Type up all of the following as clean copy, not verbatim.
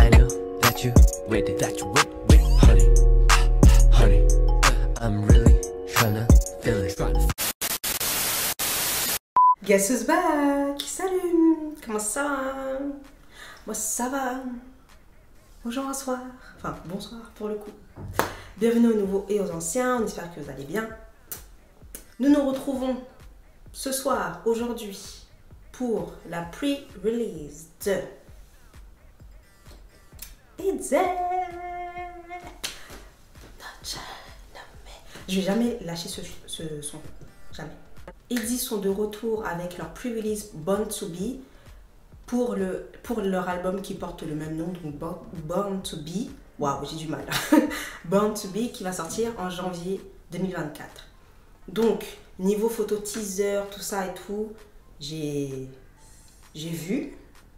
I know that you with it, honey, honey, I'm really tryna feel it. Guess who's back? Salut! Comment ça va? Moi ça va. Bonjour, bonsoir. Enfin, bonsoir pour le coup. Bienvenue aux nouveaux et aux anciens. On espère que vous allez bien. Nous nous retrouvons ce soir, aujourd'hui, pour la pre-release de Eddie. Je vais jamais lâcher ce son. Jamais. Eddie sont de retour avec leur pre-release Born to Be pour leur album qui porte le même nom, donc Born to Be. Waouh, j'ai du mal. Born to Be qui va sortir en janvier 2024. Donc, niveau photo teaser, tout ça et tout, j'ai vu.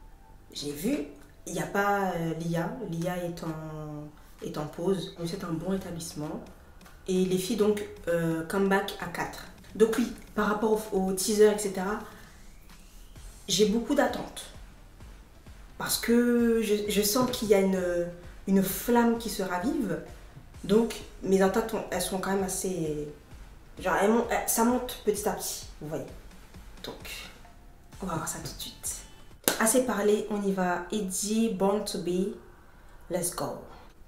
Il n'y a pas Lia. Lia est en pause. C'est un bon établissement. Et les filles, donc, comeback à 4. Donc oui, par rapport au teaser, etc., j'ai beaucoup d'attentes. Parce que je sens qu'il y a une flamme qui se ravive. Donc, mes attentes, elles sont quand même assez... Genre, ça monte petit à petit, vous voyez. Donc, on va voir ça tout de suite. Assez parlé, on y va. Eddie, Born to Be, let's go.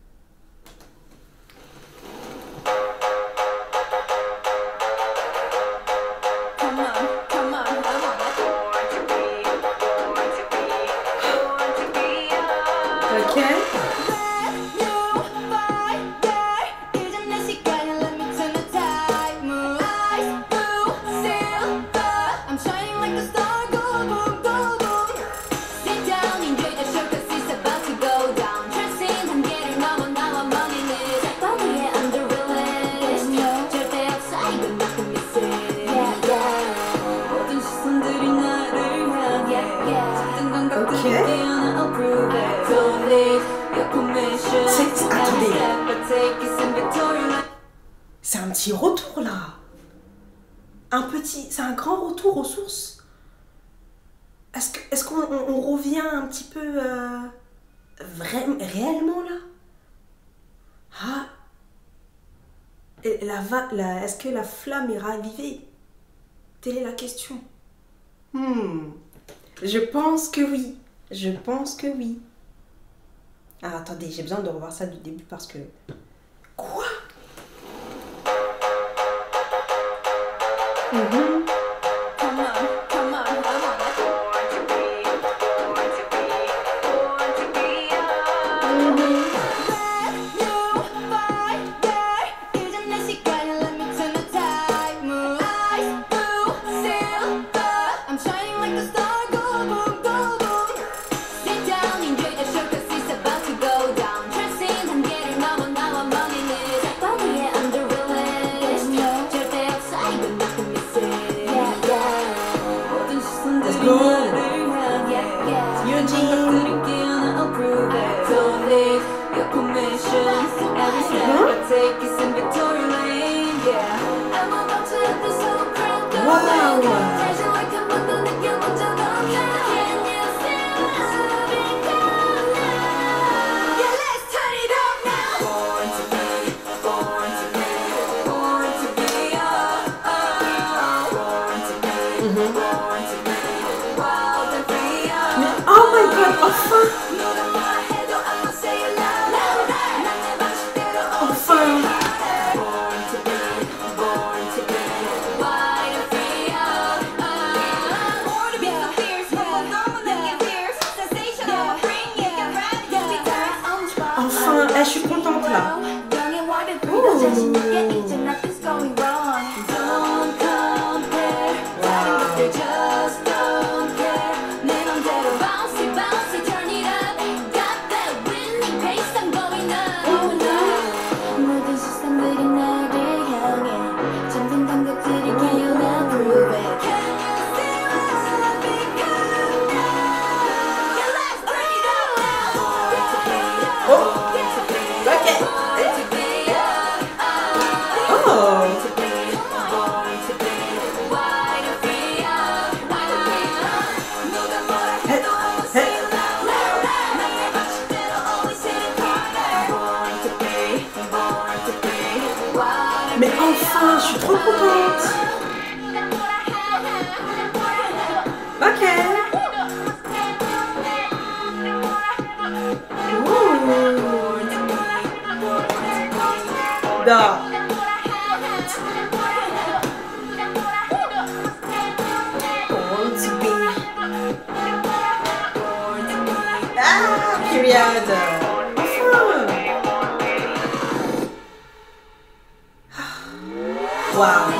C'est un petit retour là. C'est un grand retour aux sources. Est-ce qu'on revient un petit peu réellement là? Ah, est-ce que la flamme est ravivée? Telle est la question. Je pense que oui. Je pense que oui. Ah, attendez, j'ai besoin de revoir ça du début parce que... Quoi? Oh my god, enfin! Je suis contente là. Enfin, je suis trop contente. Ok. Da. Born to be. Ah, period. Wow.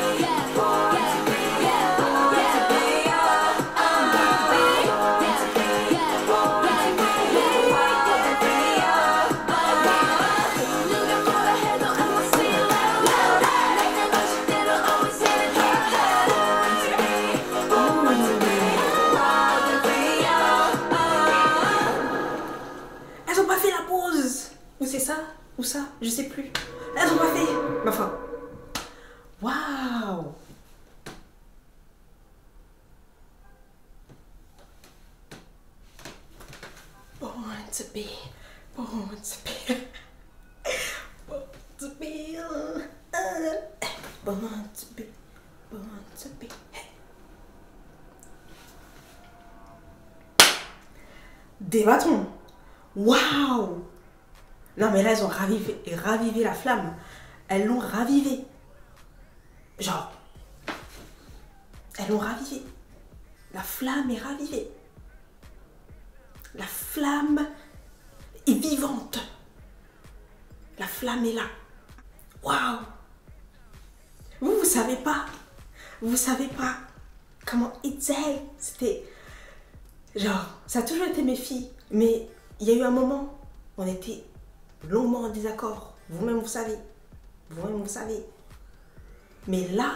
Elles ont pas fait la pause. Ou c'est ça? Ou ça? Je sais plus. Elles ont pas fait. Mais enfin. Waouh. Born to be. Born to be. Born to be. Born to be. Born to be. Des bâtons. Waouh. Non mais là elles ont ravivé la flamme. Elles l'ont ravivé. Genre. Elles l'ont ravivé. La flamme est ravivée. La flamme est vivante. La flamme est là. Waouh. Vous savez pas. Vous savez pas comment Itzy, c'était... Genre, ça a toujours été mes filles. Mais il y a eu un moment, on était longuement en désaccord. Vous-même, vous savez. Vous-même, vous savez. Mais là...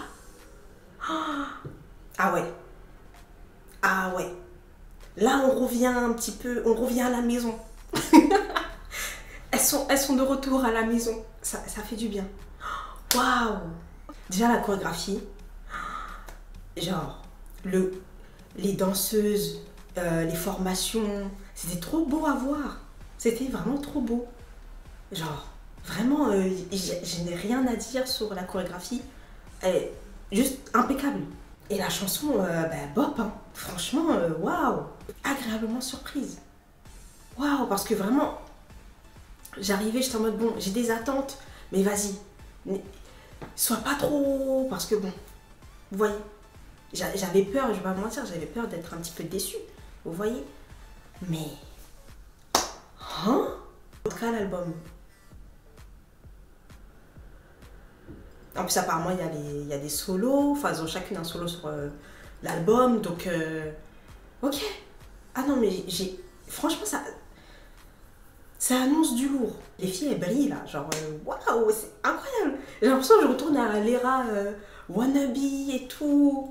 Ah ouais. Ah ouais. Là, on revient un petit peu... On revient à la maison. Elles sont de retour à la maison. Ça fait du bien. Waouh. Déjà, la chorégraphie. Genre, les danseuses... les formations, c'était trop beau à voir. C'était vraiment trop beau. Genre, vraiment, je n'ai rien à dire sur la chorégraphie. Elle est juste impeccable. Et la chanson, bop, hein. Franchement, waouh, agréablement surprise. Waouh, parce que vraiment, j'arrivais, j'étais en mode, bon, j'ai des attentes, mais vas-y, sois pas trop, parce que bon, vous voyez, j'avais peur, je vais pas vous mentir, j'avais peur d'être un petit peu déçue. Vous voyez? Mais... Hein? En tout cas, l'album. En plus, apparemment, il y a des solos. Enfin, elles ont chacune un solo sur l'album. Donc, ok. Ah non, mais j'ai... Franchement, ça annonce du lourd. Les filles, elles brillent, là. Genre, waouh, c'est incroyable. J'ai l'impression que je retourne à l'era wannabe et tout.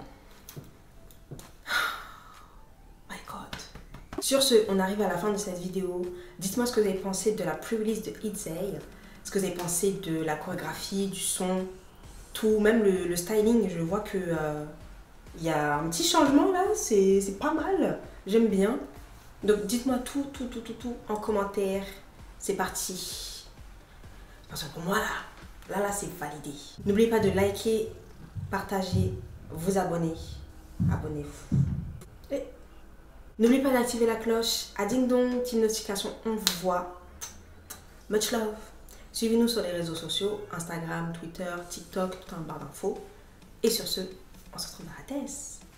Sur ce, on arrive à la fin de cette vidéo. Dites-moi ce que vous avez pensé de la pre-release de Itzy, ce que vous avez pensé de la chorégraphie, du son, tout, même le styling. Je vois que y a un petit changement là, c'est pas mal, j'aime bien. Donc dites-moi tout en commentaire. C'est parti. Parce que pour moi là c'est validé. N'oubliez pas de liker, partager, vous abonner. Abonnez-vous. N'oubliez pas d'activer la cloche à ding dong, petite notification, on vous voit. Much love. Suivez-nous sur les réseaux sociaux, Instagram, Twitter, TikTok, tout en barre d'infos. Et sur ce, on se retrouve dans la thèse.